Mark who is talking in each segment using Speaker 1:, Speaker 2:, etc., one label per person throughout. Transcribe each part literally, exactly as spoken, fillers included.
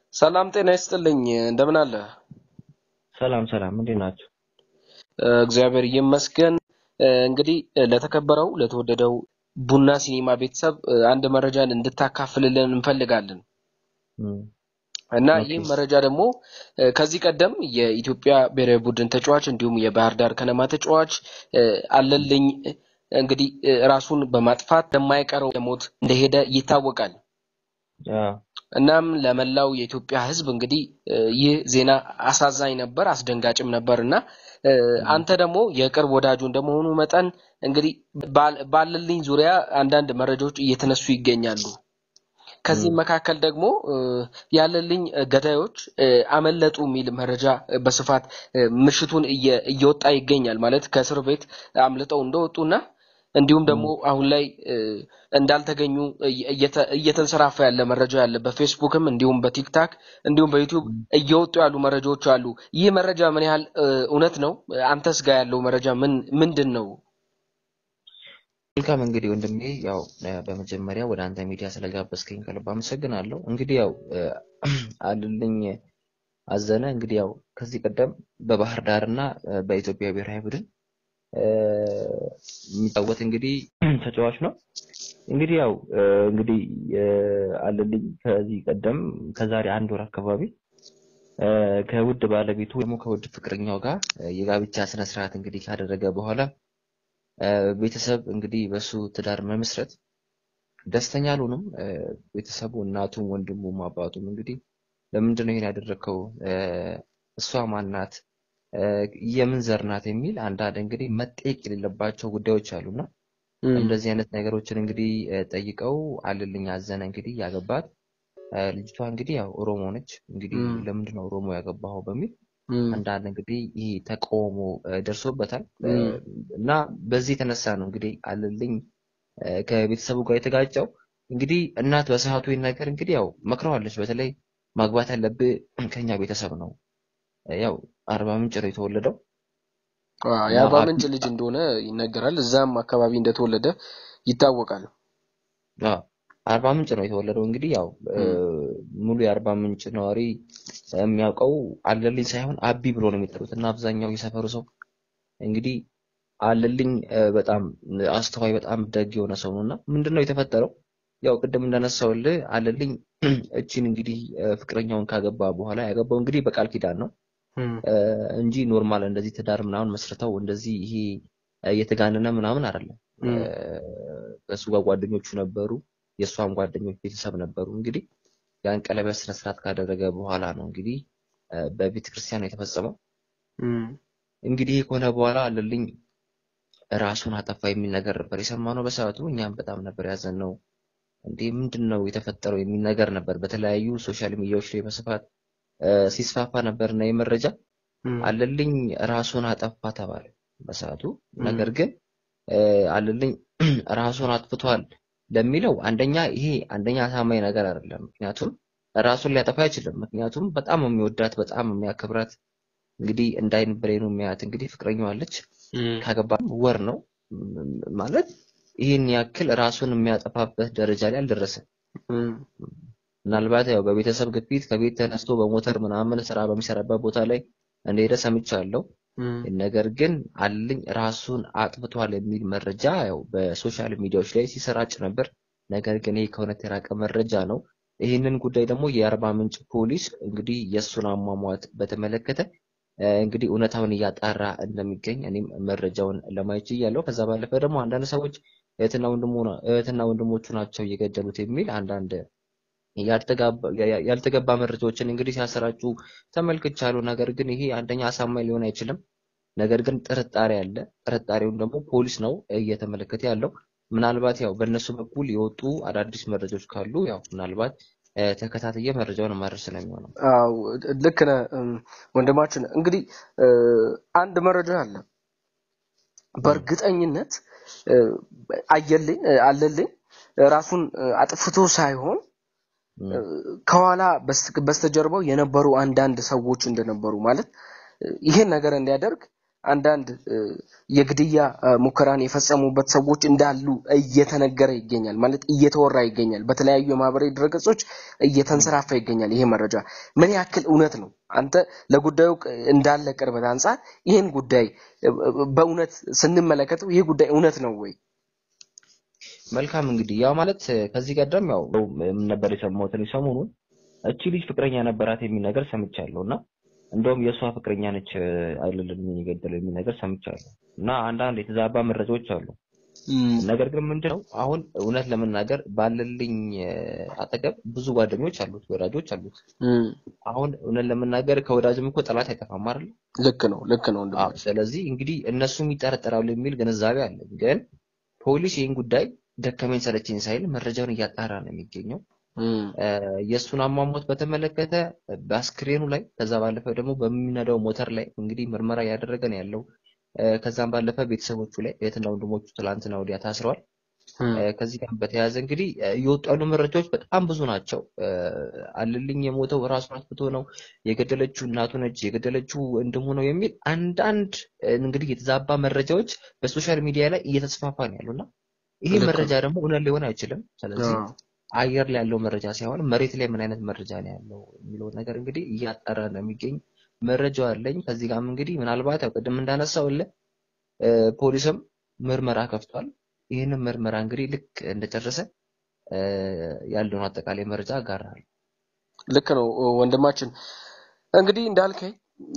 Speaker 1: ሰላም ጤና ይስጥልኝ እንደምን አለ?
Speaker 2: ሰላም ሰላም እንዴት ናችሁ?
Speaker 1: እግዚአብሔር ይመስገን። እንግዲህ ለተከበረው ለተወደደው ቡና ሲኒማ ቤተሰብ አንድ መረጃን እንድታካፍልልን እንፈልጋለን እና
Speaker 2: ኦኬ
Speaker 1: ይህ መረጃ ደግሞ ከዚህ ቀደም የኢትዮጵያ ብሔራዊ ቡድን ተጫዋች እንዲሁም የባህር ዳር ከነማ ተጫዋች አለልኝ እንግዲህ ራሱን በማጥፋት ለማይቀረው ሞት እንደሄደ ይታወቃል። እናም ለመላው የኢትዮጵያ ሕዝብ እንግዲህ ይህ ዜና አሳዛኝ ነበር፣ አስደንጋጭም ነበርና አንተ ደግሞ የቅርብ ወዳጁ እንደመሆኑ መጠን እንግዲህ ባለልኝ ዙሪያ አንዳንድ መረጃዎች እየተነሱ ይገኛሉ። ከዚህ መካከል ደግሞ ያለልኝ ገዳዮች አመለጡ የሚል መረጃ በስፋት ምሽቱን እየወጣ ይገኛል። ማለት ከእስር ቤት አምልጠው እንደወጡና እንዲሁም ደግሞ አሁን ላይ እንዳልተገኙ እየተንሰራፋ ያለ መረጃ ያለ በፌስቡክም እንዲሁም በቲክታክ እንዲሁም በዩቲዩብ እየወጡ ያሉ መረጃዎች አሉ። ይህ መረጃ ምን ያህል እውነት ነው? አንተስ ጋር ያለው መረጃ ምን ምንድነው?
Speaker 2: መልካም እንግዲህ ወንድሜ ያው በመጀመሪያ ወደ አንተ ሚዲያ ስለጋበዝከኝ ከልብ አመሰግናለሁ። እንግዲህ ያው አለልኝ አዘነ እንግዲህ ያው ከዚህ ቀደም በባህር ዳርና በኢትዮጵያ ብሔራዊ ቡድን የሚጫወት እንግዲህ ተጫዋች ነው። እንግዲህ ያው እንግዲህ አለልኝ ከዚህ ቀደም ከዛሬ አንድ ወር አካባቢ ከውድ ባለቤቱ ደግሞ ከውድ ፍቅረኛው ጋር የጋብቻ ስነ ስርዓት እንግዲህ ካደረገ በኋላ ቤተሰብ እንግዲህ በሱ ትዳር መመስረት ደስተኛ አልሆኑም። ቤተሰቡ እናቱም ወንድሙም አባቱም እንግዲህ ለምንድን ነው ይሄን ያደረከው? እሷ ማናት? የምን ዘር ናት? የሚል አንዳንድ እንግዲህ መጠየቅ የሌለባቸው ጉዳዮች አሉና እንደዚህ አይነት ነገሮችን እንግዲህ ጠይቀው አለልኝ አዘነ እንግዲህ ያገባት ልጅቷ እንግዲህ ያው ኦሮሞ ነች። እንግዲህ ለምንድን ነው ኦሮሞ ያገባው በሚል አንዳንድ እንግዲህ ይሄ ተቃውሞ ደርሶበታል እና በዚህ የተነሳ ነው እንግዲህ አለልኝ ከቤተሰቡ ጋር የተጋጨው። እንግዲህ እናት በሰዓቱ ይነገር እንግዲህ ያው መክረዋለች። በተለይ ማግባት ያለብህ ከኛ ቤተሰብ ነው። ያው አርባ ምንጭ ነው የተወለደው።
Speaker 1: የአርባ ምንጭ ልጅ እንደሆነ ይነገራል። እዛም አካባቢ እንደተወለደ ይታወቃል።
Speaker 2: አዎ አርባ ምንጭ ነው የተወለደው። እንግዲህ ያው ሙሉ የአርባ ምንጭ ነዋሪ የሚያውቀው አለልኝ ሳይሆን አቢ ብሎ ነው የሚጠሩት እና አብዛኛው የሰፈሩ ሰው እንግዲህ አለልኝ በጣም አስተዋይ በጣም ደግ የሆነ ሰው ነውና ምንድነው የተፈጠረው? ያው ቅድም እንዳነሳውልህ አለልኝ እቺን እንግዲህ ፍቅረኛውን ካገባ በኋላ ያገባው እንግዲህ በቃል ኪዳን ነው እንጂ ኖርማል እንደዚህ ትዳር ምናምን መስርተው እንደዚህ ይሄ የተጋነነ ምናምን አይደለም። ከሱ ጋር ጓደኞቹ ነበሩ፣ የሷም ጓደኞች ቤተሰብ ነበሩ። እንግዲህ ያን ቀለበት ስነ ስርዓት ካደረገ በኋላ ነው እንግዲህ በቤተክርስቲያን የተፈጸመው። እንግዲህ ከሆነ በኋላ አለልኝ ራሱን አጠፋ የሚል ነገር ነበር የሰማነው በሰዓቱ። እኛም በጣም ነበር ያዘነው። እንዴ ምንድነው የተፈጠረው የሚል ነገር ነበር በተለያዩ ሶሻል ሚዲያዎች ላይ በስፋት ሲስፋፋ ነበርና የመረጃ አለልኝ ራሱን አጠፋ ተባለ በሰዓቱ። ነገር ግን አለልኝ ራሱን አጥፍቷል ለሚለው አንደኛ ይሄ አንደኛ አሳማኝ ነገር አይደለም። ምክንያቱም ራሱን ሊያጠፋ አይችልም። ምክንያቱም በጣም የሚወዳት በጣም የሚያከብራት እንግዲህ እንዳይን ብሬኑ የሚያት እንግዲህ ፍቅረኛው አለች። ካገባም ወር ነው ማለት ይሄን ያክል ራሱን የሚያጠፋበት ደረጃ ላይ አልደረሰም። ምናልባት ያው በቤተሰብ ግፊት ከቤት ተነስቶ በሞተር ምናምን ስራ በሚሰራበት ቦታ ላይ እንደሄደ ሰምቻለሁ። ነገር ግን አለልኝ ራሱን አጥፍቷል የሚል መረጃ ያው በሶሻል ሚዲያዎች ላይ ሲሰራጭ ነበር። ነገር ግን ይሄ ከእውነት የራቀ መረጃ ነው። ይህንን ጉዳይ ደግሞ የአርባ ምንጭ ፖሊስ እንግዲህ የሱን አሟሟት በተመለከተ እንግዲህ እውነታውን እያጣራ እንደሚገኝ እኔም መረጃውን ለማየት ይያለው። ከዛ ባለፈ ደግሞ አንዳንድ ሰዎች እህትና ወንድሙ እህትና ወንድሞቹ ናቸው እየገደሉት የሚል አንዳንድ ያልተገባ መረጃዎችን እንግዲህ ሲያሰራጩ ተመልክቻለሁ። ነገር ግን ይሄ አንደኛ አሳማኝ ሊሆን አይችልም። ነገር ግን ጥርጣሬ አለ። ጥርጣሬውን ደግሞ ፖሊስ ነው እየተመለከተ ያለው። ምናልባት ያው በእነሱ በኩል የወጡ አዳዲስ መረጃዎች ካሉ ያው ምናልባት ተከታተየ መረጃውን ማድረስ ስለሚሆነው።
Speaker 1: አው ልክ ነህ ወንድማችን። እንግዲህ አንድ መረጃ አለ በእርግጠኝነት አየልኝ አለልኝ ራሱን አጥፍቶ ሳይሆን ከኋላ በስተጀርባው የነበሩ አንዳንድ ሰዎች እንደነበሩ ማለት ይሄን ነገር እንዲያደርግ አንዳንድ የግድያ ሙከራን የፈጸሙበት ሰዎች እንዳሉ እየተነገረ ይገኛል ማለት እየተወራ ይገኛል በተለያዩ የማህበራዊ ድረገጾች እየተንሰራፋ ይገኛል ይሄ መረጃ ምን ያክል እውነት ነው አንተ ለጉዳዩ እንዳለ ቅርበት አንፃር ይሄን ጉዳይ በእውነት ስንመለከተው ይሄ ጉዳይ እውነት ነው ወይ
Speaker 2: መልካም እንግዲህ ያው ማለት ከዚህ ቀደም ያው ምን ነበር የሰማሁት ሰሞኑን እቺ ልጅ ፍቅረኛ ነበራት የሚል ነገር ሰምቻለሁና እንደውም የሷ ፍቅረኛ ነች አይደለም የሚገደለው የሚል ነገር ሰምቻለሁ እና አንዳንድ የተዛባ መረጃዎች አሉ ነገር ግን ምንድነው አሁን እውነት ለመናገር ባለልኝ አጠገብ ብዙ ጓደኞች አሉት ወዳጆች አሉት አሁን እውነት ለመናገር ከወዳጅም እኮ ጠላት አይጠፋም አይደል
Speaker 1: ልክ ነው ልክ ነው
Speaker 2: አዎ ስለዚህ እንግዲህ እነሱም ይጠረጠራሉ የሚል ግንዛቤ አለ ግን ፖሊስ ይሄን ጉዳይ ደከመኝ ሰለቸኝ ሳይል መረጃውን እያጣራ ነው የሚገኘው የሱን አሟሟት በተመለከተ በአስክሬኑ ላይ ከዛ ባለፈ ደግሞ በሚነዳው ሞተር ላይ እንግዲህ ምርመራ ያደረገ ነው ያለው ከዛም ባለፈ ቤተሰቦቹ ላይ የትና ወንድሞቹ ትላንትና ወዲያ ታስረዋል ከዚህ ጋር በተያያዘ እንግዲህ የወጣሉ መረጃዎች በጣም ብዙ ናቸው አለልኝ የሞተው ራሱን አጥፍቶ ነው የገደለችው እናቱ ነች የገደለችው ወንድሙ ነው የሚል አንዳንድ እንግዲህ የተዛባ መረጃዎች በሶሻል ሚዲያ ላይ እየተስፋፋ ነው ያሉና ይሄ መረጃ ደግሞ እውነት ሊሆን አይችልም ስለዚህ አየር ላይ ያለው መረጃ ሳይሆን መሬት ላይ ምን አይነት መረጃ ነው ያለው የሚለው ነገር እንግዲህ እያጣራ ነው የሚገኝ መረጃው አለኝ ከዚህ ጋርም እንግዲህ ምናልባት ቅድም እንዳነሳውለ ፖሊስም ምርመራ ከፍቷል ይሄንን ምርመራ እንግዲህ ልክ እንደጨረሰ ያለውን አጠቃላይ መረጃ አጋራል
Speaker 1: ልክ ነው ወንድማችን እንግዲህ እንዳልከኝ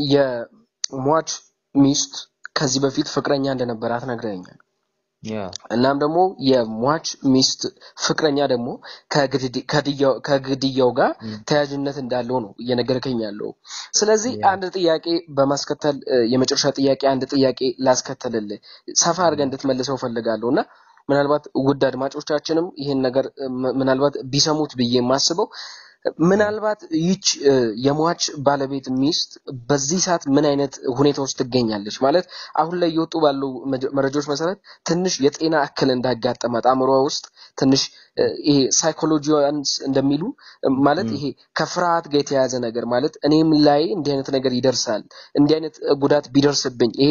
Speaker 1: የሟች ሚስት ከዚህ በፊት ፍቅረኛ እንደነበራት ነግረኛል
Speaker 2: ያ
Speaker 1: እናም ደግሞ የሟች ሚስት ፍቅረኛ ደግሞ ከግድያው ከግድያው ጋር ተያያዥነት እንዳለው ነው እየነገርከኝ ያለው ስለዚህ አንድ ጥያቄ በማስከተል የመጨረሻ ጥያቄ አንድ ጥያቄ ላስከተልልህ ሰፋ አድርገህ እንድትመልሰው ፈልጋለሁና ምናልባት ውድ አድማጮቻችንም ይሄን ነገር ምናልባት ቢሰሙት ብዬ የማስበው ምናልባት ይች የሟች ባለቤት ሚስት በዚህ ሰዓት ምን አይነት ሁኔታ ውስጥ ትገኛለች ማለት አሁን ላይ ይወጡ ባለው መረጃዎች መሰረት ትንሽ የጤና እክል እንዳጋጠማት አእምሮዋ ውስጥ ትንሽ ይሄ ሳይኮሎጂያንስ እንደሚሉ ማለት ይሄ ከፍርሃት ጋር የተያያዘ ነገር ማለት እኔም ላይ እንዲህ አይነት ነገር ይደርሳል እንዲህ አይነት ጉዳት ቢደርስብኝ ይሄ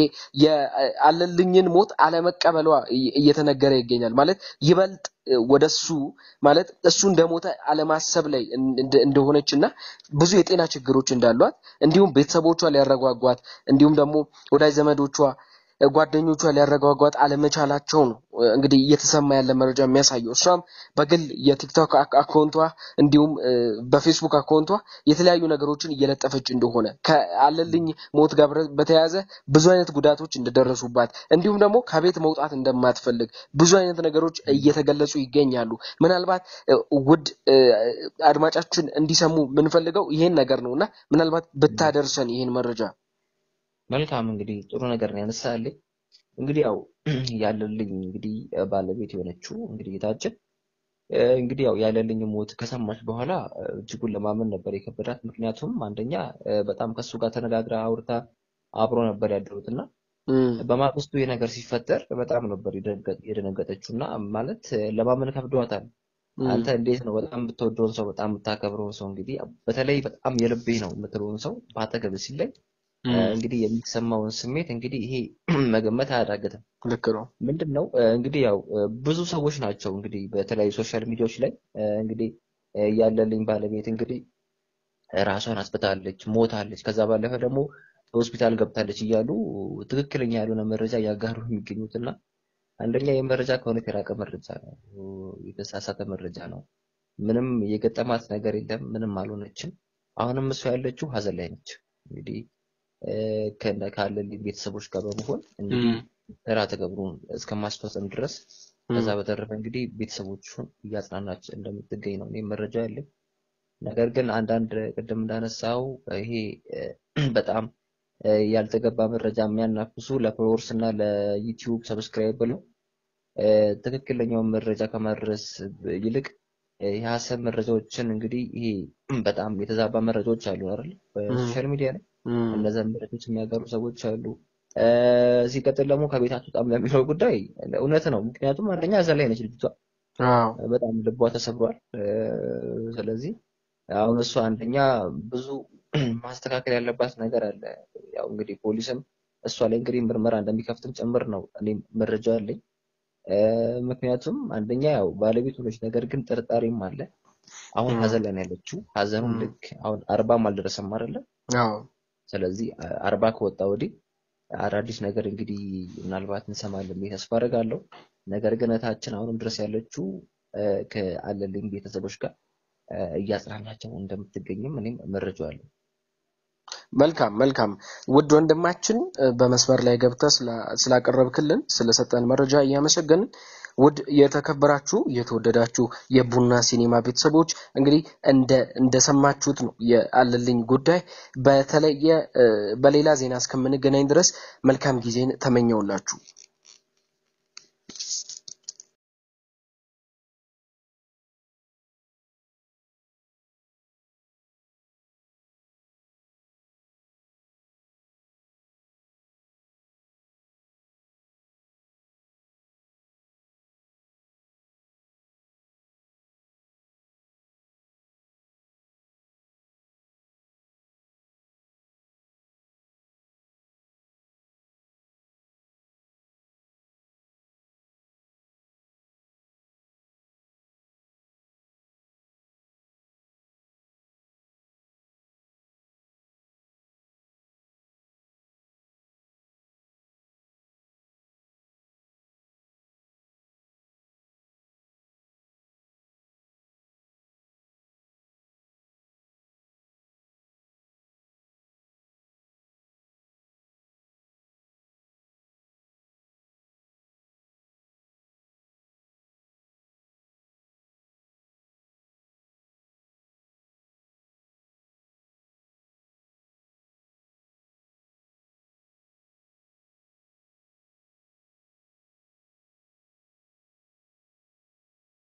Speaker 1: ያለልኝን ሞት አለመቀበሏ እየተነገረ ይገኛል ማለት ይበልጥ ወደሱ ማለት እሱ እንደሞተ አለማሰብ ላይ እንደሆነችና ብዙ የጤና ችግሮች እንዳሏት እንዲሁም ቤተሰቦቿ ሊያረጋጓት እንዲሁም ደግሞ ወዳጅ ዘመዶቿ ጓደኞቿ ሊያረጋጓት አለመቻላቸው ነው እንግዲህ እየተሰማ ያለ መረጃ የሚያሳየው እሷም በግል የቲክቶክ አካውንቷ እንዲሁም በፌስቡክ አካውንቷ የተለያዩ ነገሮችን እየለጠፈች እንደሆነ ከአለልኝ ሞት ጋር በተያያዘ ብዙ አይነት ጉዳቶች እንደደረሱባት እንዲሁም ደግሞ ከቤት መውጣት እንደማትፈልግ ብዙ አይነት ነገሮች እየተገለጹ ይገኛሉ ምናልባት ውድ አድማጫችን እንዲሰሙ ምንፈልገው ይሄን ነገር ነውና ምናልባት ብታደርሰን ይሄን መረጃ
Speaker 2: መልካም እንግዲህ ጥሩ ነገር ነው ያነሳልኝ እንግዲህ ያው ያለልኝ እንግዲህ ባለቤት የሆነችው እንግዲህ የታችን እንግዲህ ያው ያለልኝ ሞት ከሰማች በኋላ እጅጉን ለማመን ነበር የከበዳት ምክንያቱም አንደኛ በጣም ከሱ ጋር ተነጋግራ አውርታ አብሮ ነበር ያደሩትና በማግስቱ የነገር ሲፈጠር በጣም ነበር የደነገጠችውና ማለት ለማመን ከብዷታል አንተ እንዴት ነው በጣም ብትወደውን ሰው በጣም የምታከብረውን ሰው እንግዲህ በተለይ በጣም የልቤ ነው የምትለውን ሰው ባጠገብ ሲለይ እንግዲህ የሚሰማውን ስሜት እንግዲህ ይሄ መገመት አያዳግትም
Speaker 1: ልክ ነው
Speaker 2: ምንድነው እንግዲህ ያው ብዙ ሰዎች ናቸው እንግዲህ በተለያዩ ሶሻል ሚዲያዎች ላይ እንግዲህ ያለልኝ ባለቤት እንግዲህ ራሷን አስፈታለች ሞታለች ከዛ ባለፈ ደግሞ ሆስፒታል ገብታለች እያሉ ትክክለኛ ያልሆነ መረጃ ያጋሩ የሚገኙትና አንደኛ የመረጃ ከሆነ የራቀ መረጃ ነው የተሳሳተ መረጃ ነው ምንም የገጠማት ነገር የለም ምንም አልሆነችም አሁንም እሷ ያለችው ሀዘን ላይ ነች እንግዲህ ከነ ካለልኝ ቤተሰቦች ጋር በመሆን እንግዲህ ተራ ተገብሩን እስከማስፈጸም ድረስ ከዛ በተረፈ እንግዲህ ቤተሰቦቹን እያጽናናች እንደምትገኝ ነው እኔ መረጃ ያለኝ ነገር ግን አንዳንድ ቅድም እንዳነሳው ይሄ በጣም ያልተገባ መረጃ የሚያናፍሱ ለፎሎወርስ እና ለዩቲዩብ ሰብስክራይብ ብለው ትክክለኛው መረጃ ከማድረስ ይልቅ የሐሰት መረጃዎችን እንግዲህ ይሄ በጣም የተዛባ መረጃዎች አሉ አይደል በሶሻል ሚዲያ ላይ እነዛ መረጃዎች የሚያጋሩ ሰዎች አሉ ሲቀጥል ደግሞ ከቤታቸው ጣም ለሚለው ጉዳይ እውነት ነው ምክንያቱም አንደኛ እዛ ላይ ነች ልጅቷ አዎ በጣም ልቧ ተሰብሯል ስለዚህ አሁን እሱ አንደኛ ብዙ ማስተካከል ያለባት ነገር አለ ያው እንግዲህ ፖሊስም እሷ ላይ እንግዲህ ምርመራ እንደሚከፍትም ጭምር ነው እኔም መረጃ አለኝ። ምክንያቱም አንደኛ ያው ባለቤቱ ነች፣ ነገር ግን ጥርጣሬም አለ። አሁን ሀዘን ላይ ነው ያለችው። ሀዘኑም ልክ አሁን አርባም አልደረሰም አይደለ?
Speaker 1: አዎ።
Speaker 2: ስለዚህ አርባ ከወጣ ወዲህ አዳዲስ ነገር እንግዲህ ምናልባት እንሰማለን ብዬ ተስፋ አደርጋለሁ። ነገር ግን እህታችን አሁንም ድረስ ያለችው ከአለልኝ ቤተሰቦች ጋር እያጽናናቸው እንደምትገኝም እኔም መረጃው አለኝ።
Speaker 1: መልካም መልካም ውድ ወንድማችን በመስመር ላይ ገብተህ ስላቀረብክልን ስለሰጠን መረጃ እያመሰገንን ውድ የተከበራችሁ የተወደዳችሁ የቡና ሲኒማ ቤተሰቦች እንግዲህ እንደ እንደሰማችሁት ነው የአለልኝ ጉዳይ። በተለየ በሌላ ዜና እስከምንገናኝ ድረስ መልካም ጊዜን ተመኘውላችሁ።